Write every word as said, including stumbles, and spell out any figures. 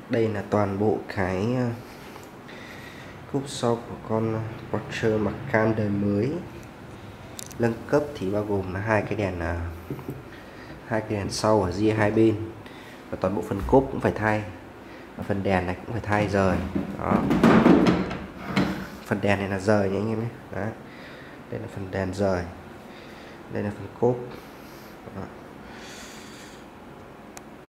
Đây là toàn bộ cái cúp sau của con Porsche Macan đời mới. Nâng cấp thì bao gồm là hai cái đèn hai cái đèn sau ở ria hai bên, và toàn bộ phần cốp cũng phải thay, và phần đèn này cũng phải thay rời. Đó. Phần đèn này là rời nha anh em nhé. Đấy. Đây là phần đèn rời, đây là phần cốp. Đó.